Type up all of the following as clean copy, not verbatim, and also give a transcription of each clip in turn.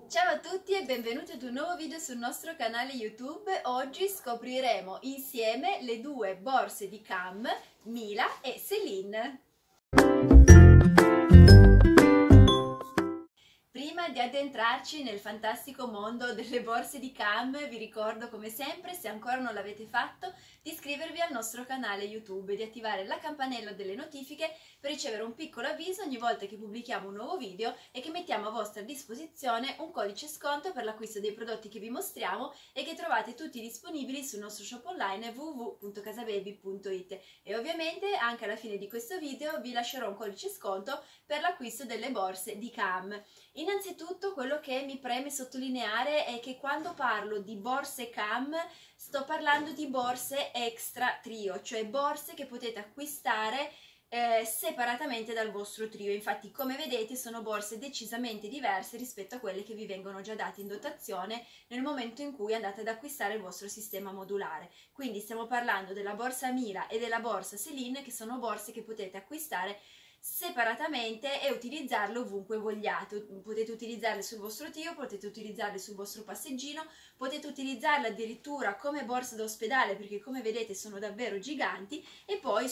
Ciao a tutti e benvenuti ad un nuovo video sul nostro canale YouTube. Oggi scopriremo insieme le due borse di Cam, Mila e Celine. Prima di addentrarci nel fantastico mondo delle borse di Cam, vi ricordo come sempre, se ancora non l'avete fatto, di iscrivervi al nostro canale YouTube e di attivare la campanella delle notifiche per ricevere un piccolo avviso ogni volta che pubblichiamo un nuovo video e che mettiamo a vostra disposizione un codice sconto per l'acquisto dei prodotti che vi mostriamo e che trovate tutti disponibili sul nostro shop online www.casababy.it. E ovviamente anche alla fine di questo video vi lascerò un codice sconto per l'acquisto delle borse di Cam. Innanzitutto quello che mi preme sottolineare è che quando parlo di borse Cam sto parlando di borse extra trio, cioè borse che potete acquistare separatamente dal vostro trio. Infatti, come vedete, sono borse decisamente diverse rispetto a quelle che vi vengono già date in dotazione nel momento in cui andate ad acquistare il vostro sistema modulare. Quindi stiamo parlando della borsa Mila e della borsa Celine, che sono borse che potete acquistare separatamente e utilizzarle ovunque vogliate. Potete utilizzarle sul vostro trio, potete utilizzarle sul vostro passeggino, potete utilizzarle addirittura come borse d'ospedale, perché come vedete sono davvero giganti, e poi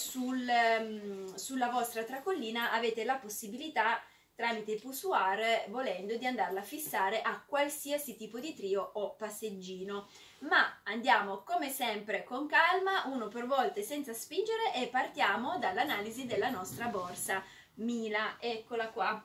sulla vostra tracollina avete la possibilità tramite il poussoir, volendo, di andarla a fissare a qualsiasi tipo di trio o passeggino. Ma andiamo come sempre con calma, uno per volta e senza spingere, e partiamo dall'analisi della nostra borsa Mila. Eccola qua.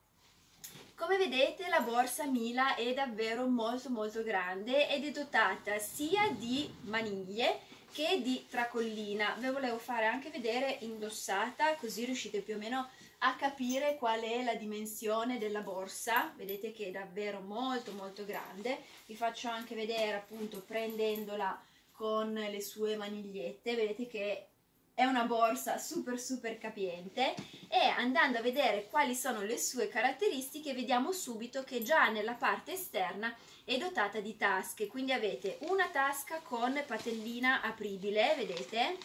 Come vedete la borsa Mila è davvero molto grande ed è dotata sia di maniglie che di tracollina. Ve volevo fare anche vedere indossata, così riuscite più o meno a capire qual è la dimensione della borsa. Vedete che è davvero molto grande. Vi faccio anche vedere, appunto, prendendola con le sue manigliette, vedete che è una borsa super capiente. E andando a vedere quali sono le sue caratteristiche, vediamo subito che già nella parte esterna è dotata di tasche. Quindi avete una tasca con patellina apribile, vedete?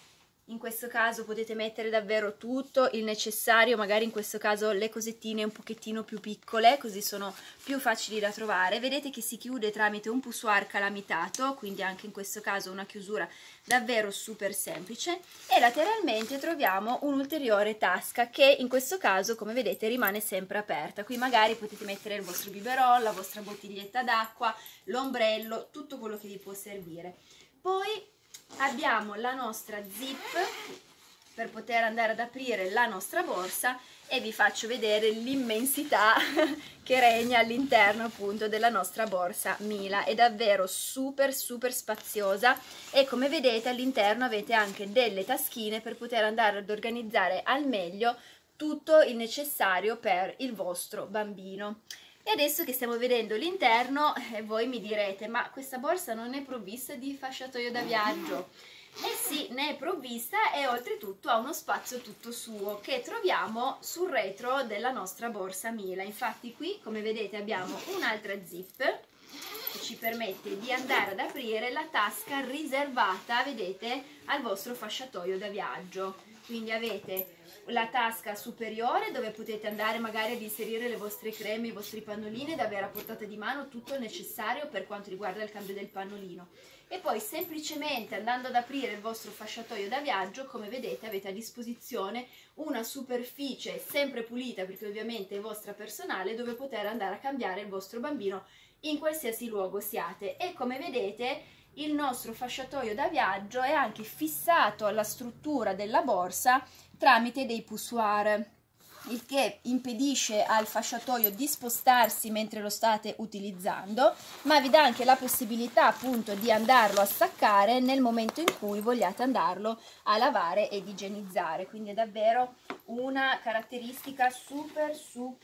In questo caso potete mettere davvero tutto il necessario, magari in questo caso le cosettine un pochettino più piccole, così sono più facili da trovare. Vedete che si chiude tramite un poussoir calamitato, quindi anche in questo caso una chiusura davvero super semplice. E lateralmente troviamo un'ulteriore tasca che in questo caso, come vedete, rimane sempre aperta. Qui magari potete mettere il vostro biberon, la vostra bottiglietta d'acqua, l'ombrello, tutto quello che vi può servire. Poi abbiamo la nostra zip per poter andare ad aprire la nostra borsa, e vi faccio vedere l'immensità che regna all'interno appunto della nostra borsa Mila. È davvero super spaziosa, e come vedete all'interno avete anche delle taschine per poter andare ad organizzare al meglio tutto il necessario per il vostro bambino. E adesso che stiamo vedendo l'interno, voi mi direte: ma questa borsa non è provvista di fasciatoio da viaggio? Eh sì, ne è provvista, e oltretutto ha uno spazio tutto suo che troviamo sul retro della nostra borsa Mila. Infatti qui, come vedete, abbiamo un'altra zip che ci permette di andare ad aprire la tasca riservata, vedete, al vostro fasciatoio da viaggio. Quindi avete la tasca superiore dove potete andare magari ad inserire le vostre creme, i vostri pannolini, ed avere a portata di mano tutto il necessario per quanto riguarda il cambio del pannolino. E poi semplicemente andando ad aprire il vostro fasciatoio da viaggio, come vedete, avete a disposizione una superficie sempre pulita, perché ovviamente è vostra personale, dove poter andare a cambiare il vostro bambino in qualsiasi luogo siate. E come vedete il nostro fasciatoio da viaggio è anche fissato alla struttura della borsa tramite dei poussoir, il che impedisce al fasciatoio di spostarsi mentre lo state utilizzando, ma vi dà anche la possibilità appunto di andarlo a staccare nel momento in cui vogliate andarlo a lavare ed igienizzare. Quindi è davvero una caratteristica super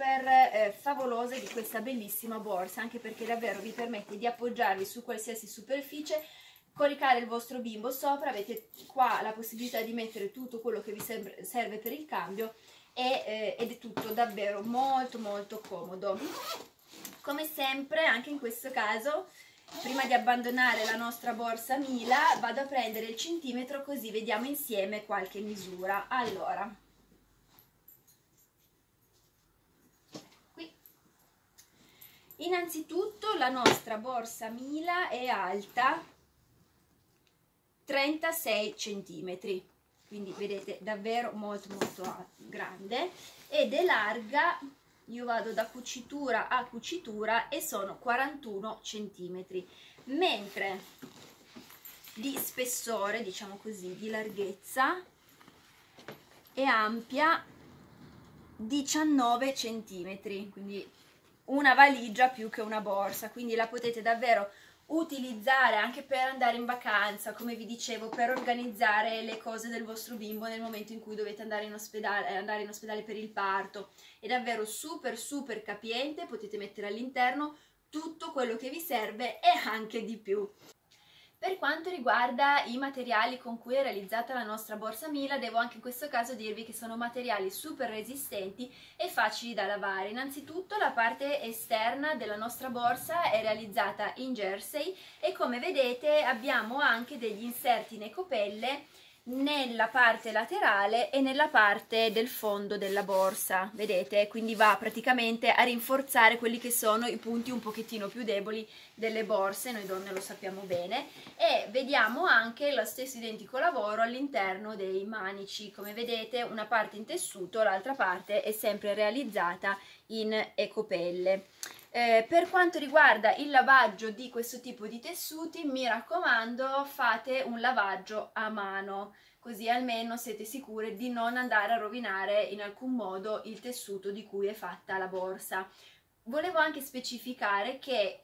favolosa di questa bellissima borsa, anche perché davvero vi permette di appoggiarvi su qualsiasi superficie, coricare il vostro bimbo sopra, avete qua la possibilità di mettere tutto quello che vi serve per il cambio, ed è tutto davvero molto comodo. Come sempre anche in questo caso, prima di abbandonare la nostra borsa Mila, vado a prendere il centimetro, così vediamo insieme qualche misura. Allora, qui Innanzitutto la nostra borsa Mila è alta 36 cm, quindi vedete davvero molto grande, ed è larga, io vado da cucitura a cucitura, e sono 41 cm, mentre di spessore, diciamo così, di larghezza, è ampia 19 cm, quindi una valigia più che una borsa, quindi la potete davvero utilizzare anche per andare in vacanza, come vi dicevo, per organizzare le cose del vostro bimbo nel momento in cui dovete andare in ospedale per il parto. È davvero super capiente, potete mettere all'interno tutto quello che vi serve e anche di più. Per quanto riguarda i materiali con cui è realizzata la nostra borsa Mila, devo anche in questo caso dirvi che sono materiali super resistenti e facili da lavare. Innanzitutto la parte esterna della nostra borsa è realizzata in jersey e, come vedete, abbiamo anche degli inserti in ecopelle nella parte laterale e nella parte del fondo della borsa, vedete? Quindi va praticamente a rinforzare quelli che sono i punti un pochettino più deboli delle borse, noi donne lo sappiamo bene, e vediamo anche lo stesso identico lavoro all'interno dei manici. Come vedete, una parte in tessuto, l'altra parte è sempre realizzata in ecopelle. Per quanto riguarda il lavaggio di questo tipo di tessuti, mi raccomando, fate un lavaggio a mano, così almeno siete sicure di non andare a rovinare in alcun modo il tessuto di cui è fatta la borsa. Volevo anche specificare che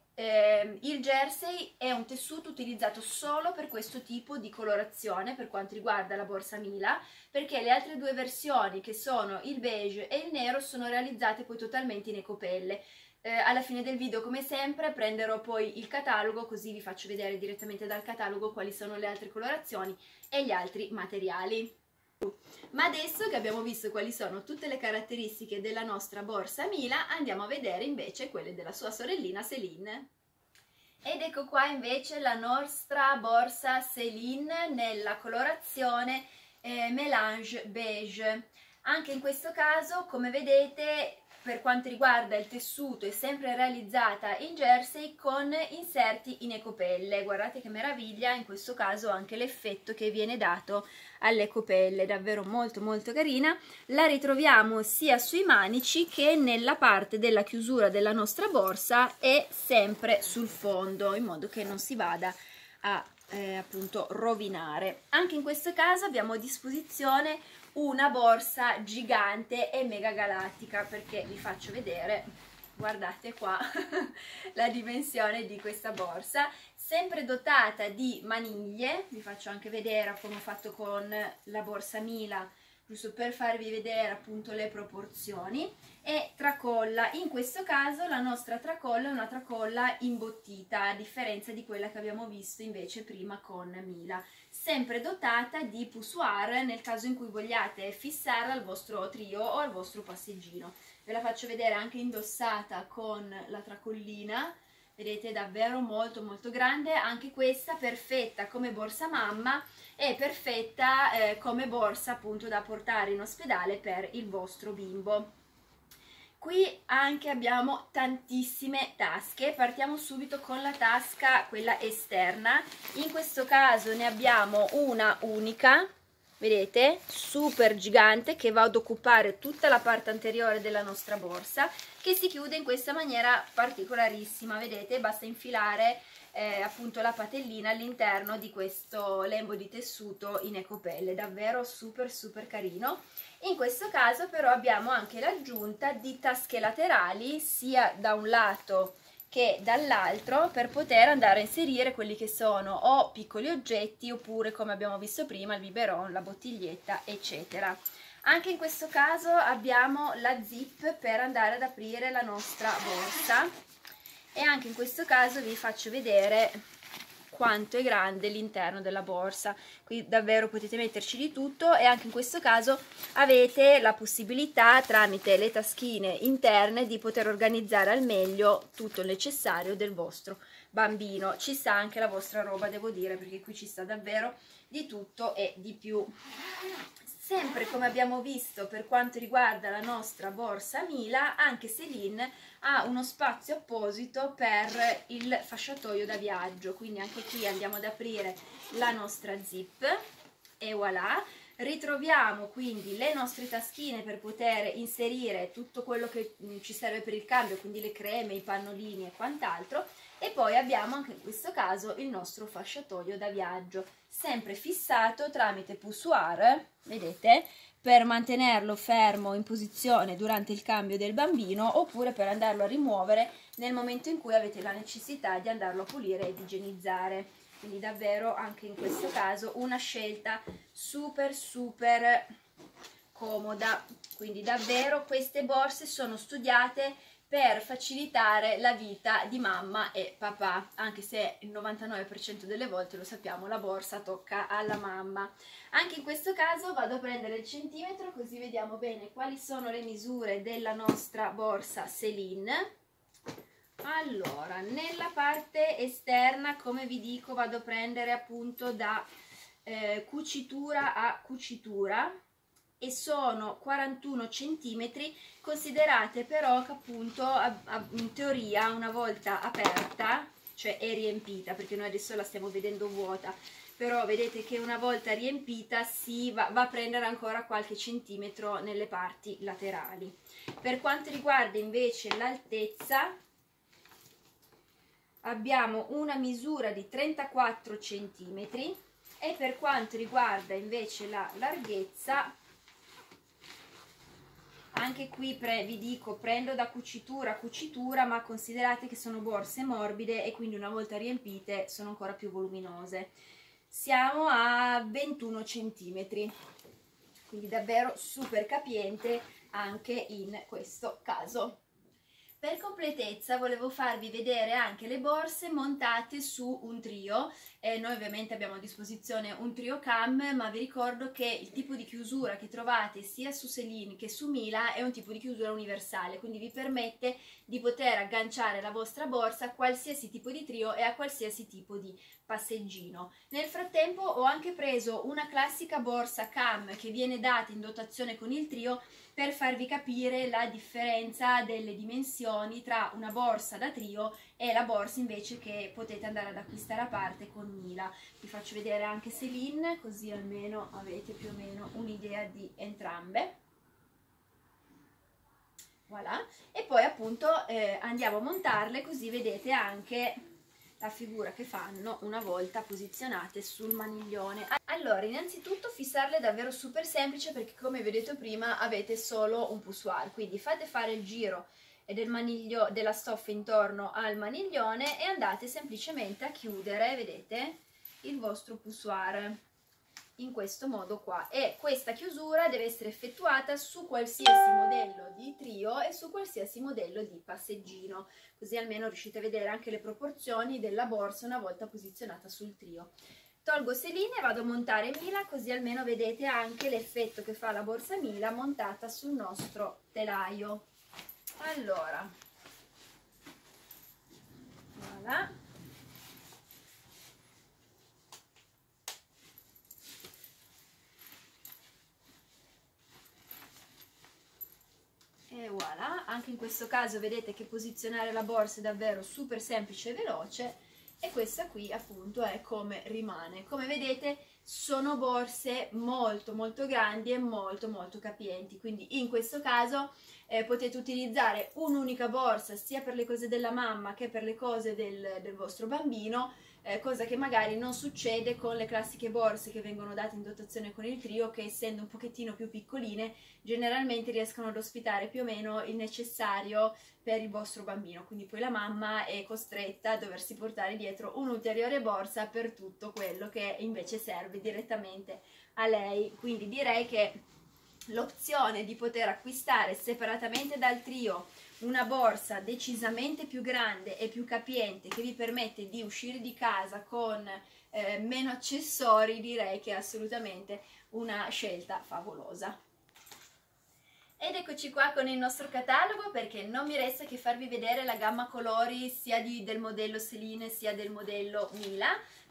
il jersey è un tessuto utilizzato solo per questo tipo di colorazione per quanto riguarda la borsa Mila, perché le altre due versioni, che sono il beige e il nero, sono realizzate poi totalmente in ecopelle. Alla fine del video, come sempre, prenderò poi il catalogo, così vi faccio vedere direttamente dal catalogo quali sono le altre colorazioni e gli altri materiali. Ma adesso che abbiamo visto quali sono tutte le caratteristiche della nostra borsa Mila, andiamo a vedere invece quelle della sua sorellina Céline. Ed ecco qua invece la nostra borsa Céline nella colorazione Mélange Beige. Anche in questo caso, come vedete, per quanto riguarda il tessuto è sempre realizzata in jersey con inserti in ecopelle. Guardate che meraviglia, in questo caso anche l'effetto che viene dato all'ecopelle, davvero molto carina. La ritroviamo sia sui manici che nella parte della chiusura della nostra borsa e sempre sul fondo, in modo che non si vada a appunto rovinare. Anche in questo caso abbiamo a disposizione una borsa gigante e mega galattica, perché vi faccio vedere, guardate qua la dimensione di questa borsa, sempre dotata di maniglie. Vi faccio anche vedere come ho fatto con la borsa Mila, giusto per farvi vedere appunto le proporzioni, e tracolla. In questo caso la nostra tracolla è una tracolla imbottita, a differenza di quella che abbiamo visto invece prima con Mila, sempre dotata di poussoir nel caso in cui vogliate fissarla al vostro trio o al vostro passeggino. Ve la faccio vedere anche indossata con la tracollina, vedete, davvero molto grande. Anche questa perfetta come borsa mamma e perfetta come borsa appunto da portare in ospedale per il vostro bimbo. Qui anche abbiamo tantissime tasche. Partiamo subito con la tasca, quella esterna. In questo caso ne abbiamo una unica, vedete, super gigante, che va ad occupare tutta la parte anteriore della nostra borsa, che si chiude in questa maniera particolarissima. Vedete, basta infilare appunto la patellina all'interno di questo lembo di tessuto in ecopelle, davvero super carino. In questo caso però abbiamo anche l'aggiunta di tasche laterali sia da un lato che dall'altro, per poter andare a inserire quelli che sono o piccoli oggetti oppure, come abbiamo visto prima, il biberon, la bottiglietta, eccetera. Anche in questo caso abbiamo la zip per andare ad aprire la nostra borsa, e anche in questo caso vi faccio vedere quanto è grande l'interno della borsa. Qui davvero potete metterci di tutto, e anche in questo caso avete la possibilità, tramite le taschine interne, di poter organizzare al meglio tutto il necessario del vostro bambino. Ci sta anche la vostra roba, devo dire, perché qui ci sta davvero di tutto e di più. Sempre come abbiamo visto per quanto riguarda la nostra borsa Mila, anche Céline ha uno spazio apposito per il fasciatoio da viaggio, quindi anche qui andiamo ad aprire la nostra zip e voilà, ritroviamo quindi le nostre taschine per poter inserire tutto quello che ci serve per il cambio, quindi le creme, i pannolini e quant'altro, e poi abbiamo anche in questo caso il nostro fasciatoio da viaggio, sempre fissato tramite poussoir, vedete, per mantenerlo fermo in posizione durante il cambio del bambino, oppure per andarlo a rimuovere nel momento in cui avete la necessità di andarlo a pulire ed igienizzare. Quindi davvero anche in questo caso una scelta super comoda. Quindi davvero queste borse sono studiate per facilitare la vita di mamma e papà, anche se il 99% delle volte, lo sappiamo, la borsa tocca alla mamma. Anche in questo caso vado a prendere il centimetro, così vediamo bene quali sono le misure della nostra borsa Céline. Allora, nella parte esterna, come vi dico, vado a prendere appunto da cucitura a cucitura, e sono 41 centimetri. Considerate però che appunto in teoria una volta aperta, cioè è riempita, perché noi adesso la stiamo vedendo vuota, però vedete che una volta riempita va a prendere ancora qualche centimetro nelle parti laterali. Per quanto riguarda invece l'altezza, abbiamo una misura di 34 centimetri, e per quanto riguarda invece la larghezza, anche qui vi dico, prendo da cucitura a cucitura, ma considerate che sono borse morbide e quindi una volta riempite sono ancora più voluminose. Siamo a 21 centimetri, quindi davvero super capiente anche in questo caso. Per completezza volevo farvi vedere anche le borse montate su un trio. Noi ovviamente abbiamo a disposizione un trio cam, ma vi ricordo che il tipo di chiusura che trovate sia su Céline che su Mila è un tipo di chiusura universale, quindi vi permette di poter agganciare la vostra borsa a qualsiasi tipo di trio e a qualsiasi tipo di passeggino. Nel frattempo ho anche preso una classica borsa cam che viene data in dotazione con il trio, per farvi capire la differenza delle dimensioni tra una borsa da trio e la borsa invece che potete andare ad acquistare a parte con Mila. Vi faccio vedere anche Céline, così almeno avete più o meno un'idea di entrambe. Voilà. E poi appunto andiamo a montarle, così vedete anche la figura che fanno una volta posizionate sul maniglione. Allora, innanzitutto fissarle è davvero super semplice, perché come vi ho detto prima avete solo un poussoir, quindi fate fare il giro della stoffa intorno al maniglione e andate semplicemente a chiudere, vedete, il vostro poussoir in questo modo qua, e questa chiusura deve essere effettuata su qualsiasi modello di trio e su qualsiasi modello di passeggino, così almeno riuscite a vedere anche le proporzioni della borsa una volta posizionata sul trio. Tolgo Céline e vado a montare Mila, così almeno vedete anche l'effetto che fa la borsa Mila montata sul nostro telaio. Allora, voilà. E voilà, anche in questo caso vedete che posizionare la borsa è davvero super semplice e veloce, e questa qui appunto è come rimane. Come vedete sono borse molto grandi e molto capienti, quindi in questo caso potete utilizzare un'unica borsa sia per le cose della mamma che per le cose del vostro bambino, cosa che magari non succede con le classiche borse che vengono date in dotazione con il trio, che essendo un pochettino più piccoline generalmente riescono ad ospitare più o meno il necessario per il vostro bambino, quindi poi la mamma è costretta a doversi portare dietro un'ulteriore borsa per tutto quello che invece serve direttamente a lei. Quindi direi che l'opzione di poter acquistare separatamente dal trio una borsa decisamente più grande e più capiente, che vi permette di uscire di casa con meno accessori, direi che è assolutamente una scelta favolosa. Ed eccoci qua con il nostro catalogo, perché non mi resta che farvi vedere la gamma colori sia del modello Céline sia del modello Mila.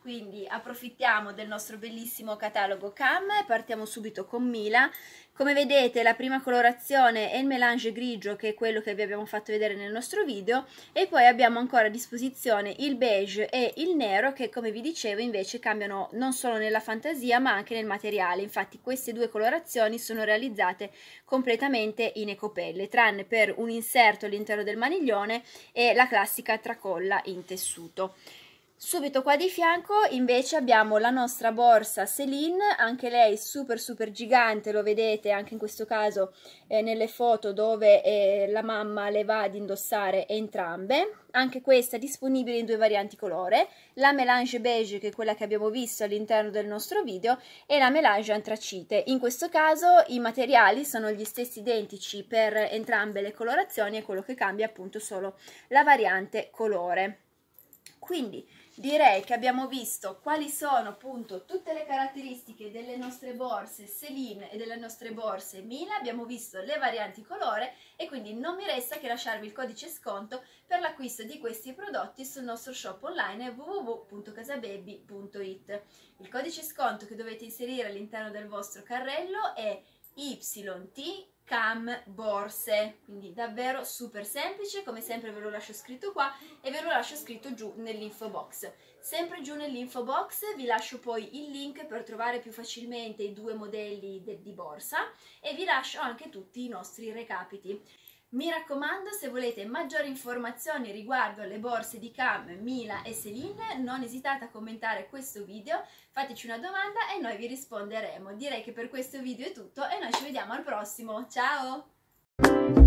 quindi approfittiamo del nostro bellissimo catalogo Cam e partiamo subito con Mila. Come vedete la prima colorazione è il mélange grigio, che è quello che vi abbiamo fatto vedere nel nostro video, e poi abbiamo ancora a disposizione il beige e il nero, che come vi dicevo invece cambiano non solo nella fantasia ma anche nel materiale. Infatti queste due colorazioni sono realizzate completamente in ecopelle, tranne per un inserto all'interno del maniglione e la classica tracolla in tessuto. Subito qua di fianco invece abbiamo la nostra borsa Céline, anche lei super gigante, lo vedete anche in questo caso nelle foto dove la mamma le va ad indossare entrambe. Anche questa è disponibile in due varianti colore, la mélange beige, che è quella che abbiamo visto all'interno del nostro video, e la mélange antracite. In questo caso i materiali sono gli stessi identici per entrambe le colorazioni, e quello che cambia appunto solo la variante colore. Quindi direi che abbiamo visto quali sono appunto tutte le caratteristiche delle nostre borse Céline e delle nostre borse Mila, abbiamo visto le varianti colore e quindi non mi resta che lasciarvi il codice sconto per l'acquisto di questi prodotti sul nostro shop online www.casababy.it. Il codice sconto che dovete inserire all'interno del vostro carrello è YT Cam borse, quindi davvero super semplice. Come sempre ve lo lascio scritto qua e ve lo lascio scritto giù nell'info box. Sempre giù nell'info box vi lascio poi il link per trovare più facilmente i due modelli di borsa e vi lascio anche tutti i nostri recapiti. Mi raccomando, se volete maggiori informazioni riguardo le borse di Cam, Mila e Céline, non esitate a commentare questo video, fateci una domanda e noi vi risponderemo. Direi che per questo video è tutto e noi ci vediamo al prossimo. Ciao!